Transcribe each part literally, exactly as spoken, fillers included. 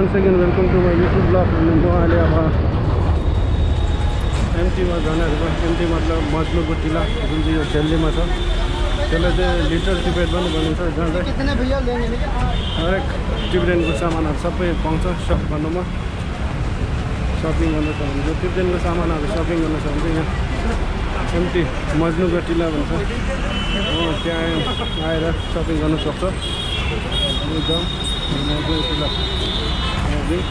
once again welcome to my YouTube vlog. म अहिले अब एमटीमा जानेहरुको एमटी मतलब मजनुको टिला जुन चाहिँ यो दिल्लीमा छ त्यसलाई चाहिँ लिटल टिबेट पनि भनिन्छ। जहाँ कितने भैया लेंगे हरेक टिबेटनको सामानहरु सबै पाउँछ शप गर्नुमा शपिङ गर्न छ भने टिबेटनको सामानहरु शपिङ गर्न छ भने यहाँ एमटी मजनुको टिला भन्छ। हो त्यहाँ आएर शपिङ गर्न सक्छ। एकदम मजनुको टिला अघि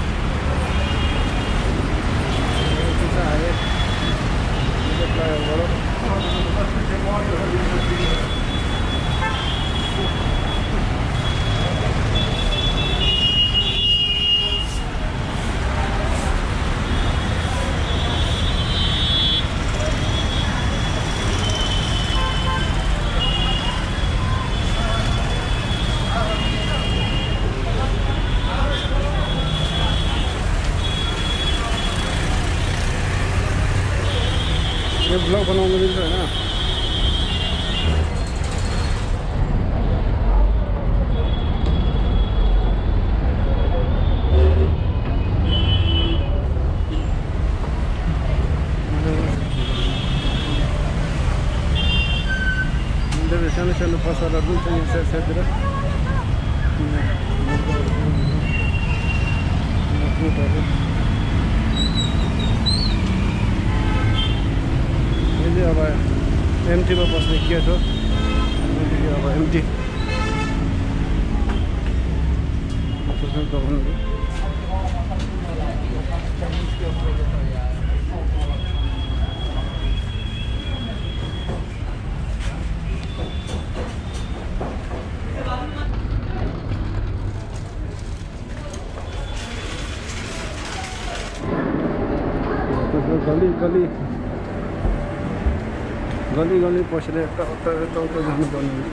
ये ब्लॉग बनाने मिल रहा है ना। इधर सानो सानो पसलहरु पनि छ यहाँ साइडतिर। अब एमटीमा बस्ने गेट हो। अब एमटी गली गली गली गली पसेर यता उता यता उता जानुपर्ने हुन्छ।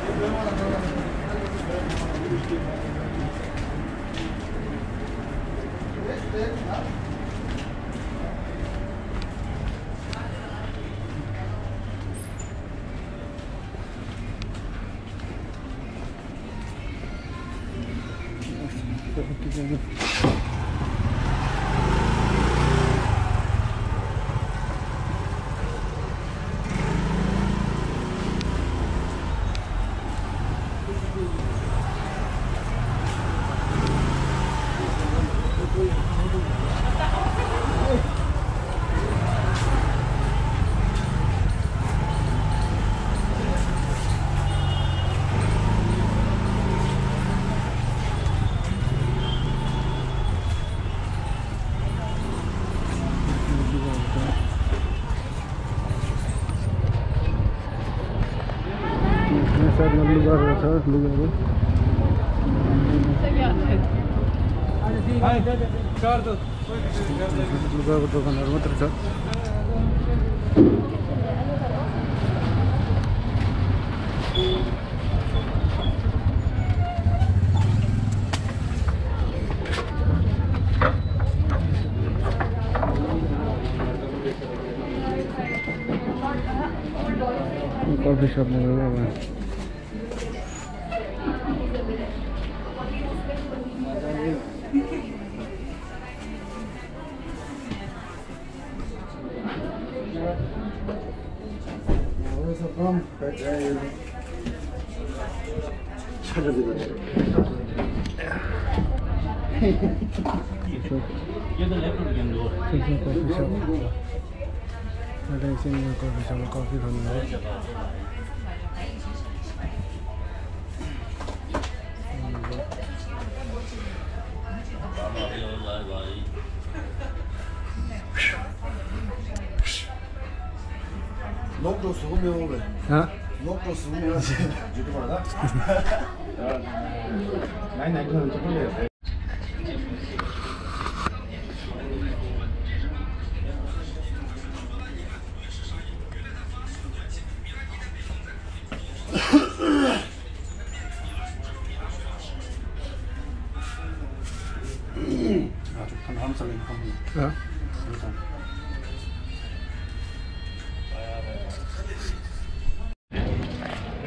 लुगाको दोकानहरु मात्र छ। कफी शप में कॉफी शॉप कॉफी खाना है। 녹도 수금이 오래. 어? 녹도 수금이 오래. 지도 몰라? 나이 나이 그런 좀 볼래요. 아주 한함살이 합니다. 어?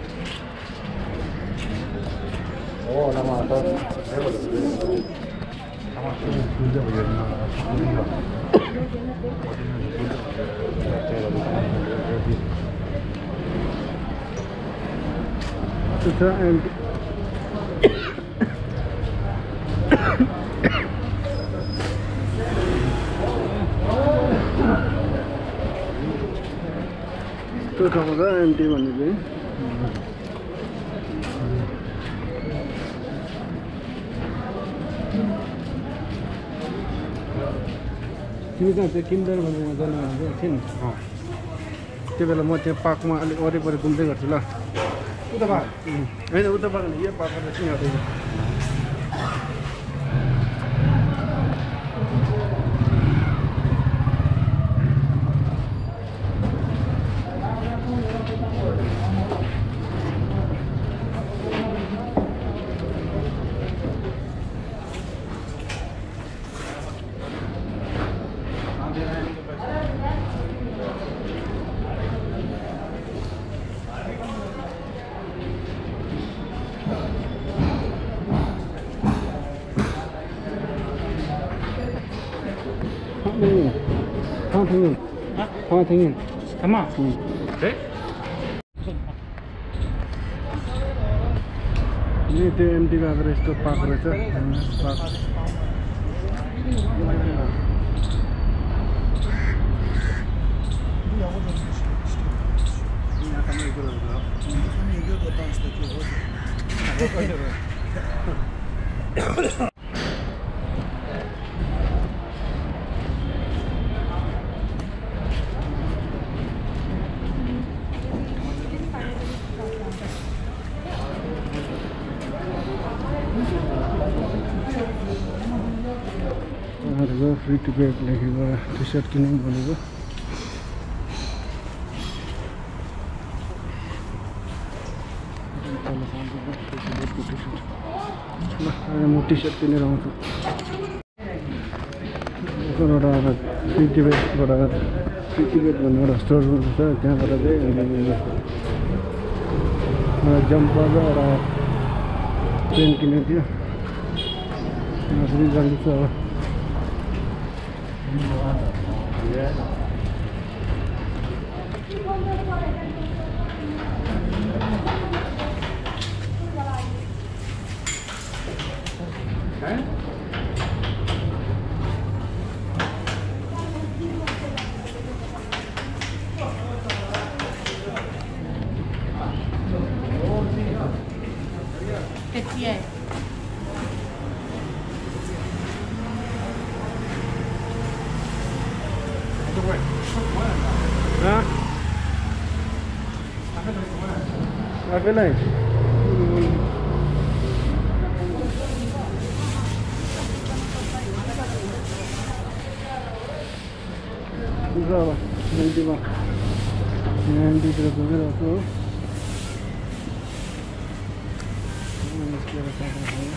오, 남아 또 해보자. 아마 군대 보였나? 군대가 It's empty. त्यो ठाउँमा त एम्टी भन्ने चाहिँ तिमी कहाँ त्यो किन्डर भन्नेमा जानु भनेको थिएँ नि त्यो बेला म त्यहाँ पार्कमा अलिक वरिपरि घुम्दै गर्थेँ ल उता पार्क होइन उता पार्क यो पार्क चाहिँ यहाँ 황탱인 황탱인 잠깐만. 응. 그래? यही त्यो एमटी गएको यस्तो पाएको रहेछ पार्क फ्री टिकट लेखेको टी सर्ट किनौँ भनेको म टी सर्ट किनेर आउँछु एउटा फ्री टिकटबाट फ्री टिकट भन्ने एउटा स्टोर छ त्यहाँबाट चाहिँ एउटा जम्पर र एउटा पेन किनेको थियो फेरि जाँदैछ अब Hah? Apa lain? Bisa lah, nanti mah, nanti terus terus aku. Ini sekarang sama saya.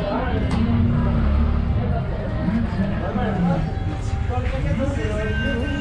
Thank you.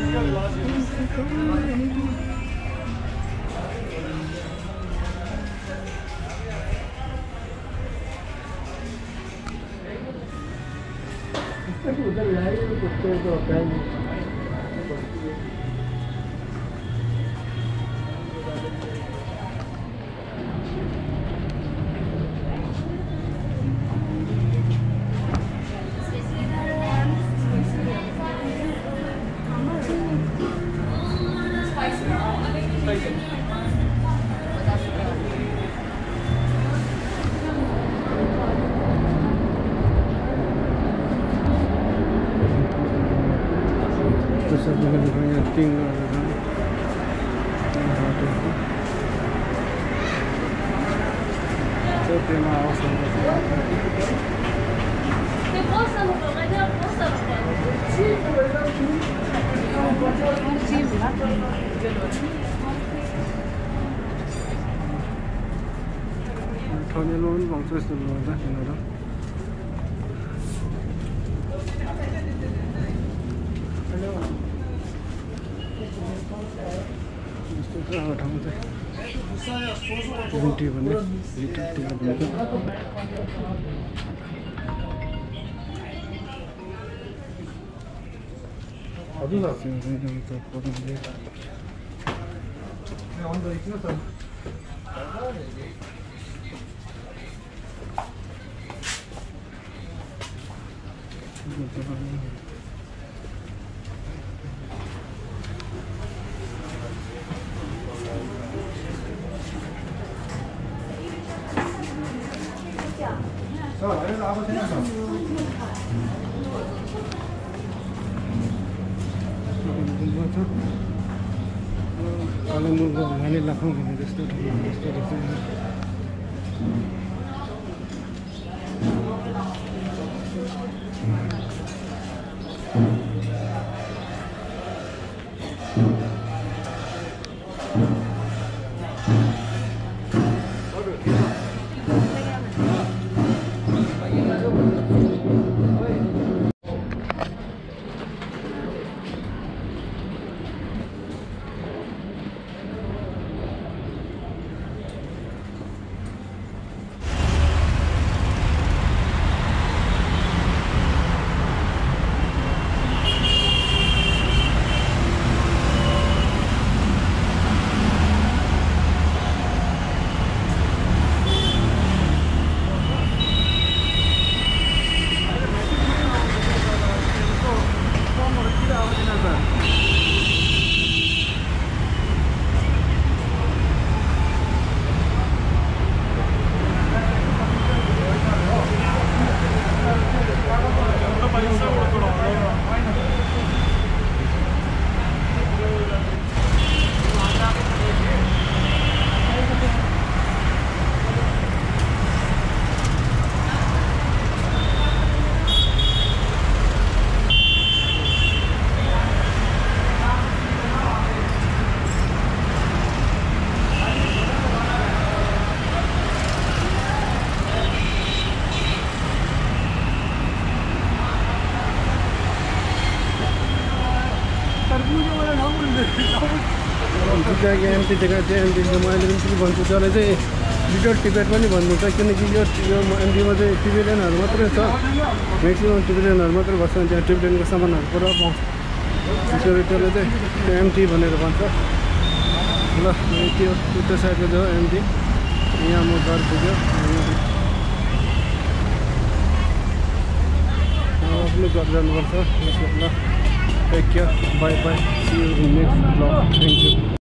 ठनेलो पनि पाउँछ यस्तो गर्दा यिनीहरू यस्तो चाहिँ अब ठाउँ चाहिँ गुन्टी भन्ने लिटर टिका भन्छ कालिम्पोङको नानी लाखौँ भने जस्तो जस्तो रहेछ एमटी जग्गा चाहिँ एमटीको म अहिले पनि भन्छु त्यसलाई चाहिँ लिटर टिकट पनि भन्नुहुन्छ किनकि यो यो एमटीमा चाहिँ टिबिलियनहरू मात्रै छ म्याक्सिमम् टिबिलियनहरू मात्रै बस्छ त्यहाँ टिबिलियनको सामानहरू पुरा पाउँछ त्यसरी त्यसले चाहिँ एमटी भनेर भन्छ ल त्यो उता साइडको जो एमटी यहाँ म घर पुग्यो आफ्नो घर जानुपर्छ ल take care bye bye see you in next blog thank you